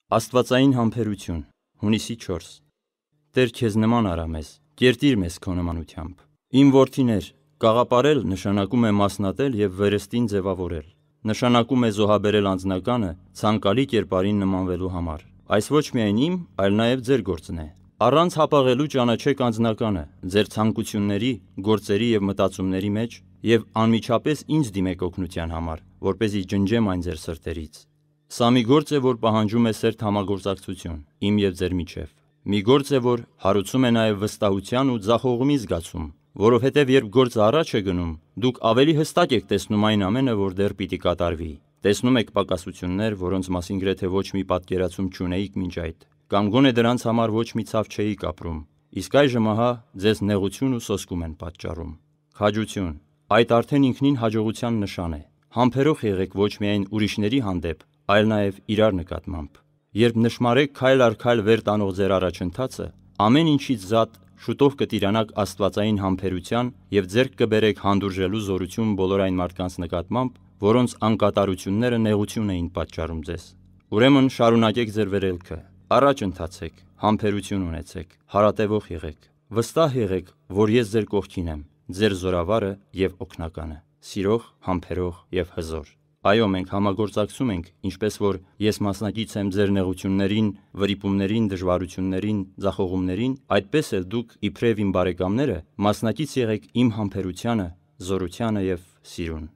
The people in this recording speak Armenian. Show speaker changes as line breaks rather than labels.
Աստվածային համբերություն, հունիսի 4 Տեր քեզ նման արա մեզ, կերտիր մեզ քո նմանությամբ։ Իմ որդիներ, կաղապարել նշանակում է մասնատել և վերստին ձևավորել։ Նշանակում է զոհաբերել անձնականը ցանկալի կերպարին նմանվելու համար։ Այս ոչ միայն իմ, այլ նաև ձեր գործն է։ Առանց հապաղելու ճանաչեք անձնականը, ձեր ցանկությունների, գործերի և մտածումների մեջ և անմիջապես ինձ դիմեք օգնության համար, որպեսզի ջնջեմ այն ձեր սրտերից։ Սա մի գործ է, որ պահանջում է սերտ համագործակցություն իմ և ձեր միջև։ Մի գործ է, որ հարուցում է նաև վստահության ու ձախողումի զգացում, որովհետև երբ գործը առաջ է գնում, դուք ավելի հստակ եք տեսնում այն ամենը, որ դեռ պիտի կատարվի։ Տեսնում եք պակասություններ, որոնց մասին գրեթե ոչ մի պատկերացում չունեիք մինչ այդ, կամ գոնե դրանց համար ոչ մի ցավ չէիք ապրում, իսկ այժմ ահա ձեզ նեղություն ու սոսկում են պատճառում։ Քաջություն, այդ արդեն ինքնին հաջողության նշան է։ Համբերող եղեք ոչ միայն ուրիշների հանդեպ, այլ նաև իրար նկատմամբ։ Երբ նշմարեք քայլ առ քայլ վեր տանող ձեր առաջընթացը, ամեն ինչից զատ շուտով կտիրանաք աստվածային համբերության և ձեռք կբերեք հանդուրժելու զորություն բոլոր այն մարդկանց նկատմամբ, որոնց անկատարությունները նեղություն էին պատճառում ձեզ։ Ուրեմն շարունակեք ձեր վերելքը, առաջ ընթացեք, համբերություն ունեցեք, հարատևող եղեք, վստահ եղեք, որ ես ձեր կողքին եմ, ձեր զորավարը և օգնականը, սիրող, համբերող և հզոր։ Այո, մենք համագործակցում ենք, ինչպես որ ես մասնակից եմ ձեր նեղություններին, վրիպումներին, դժվարություններին, ձախողումներին, այդպես էլ դուք, իբրև իմ բարեկամները, մասնակից եղեք իմ համբերությանը, զորությանը և սիրուն։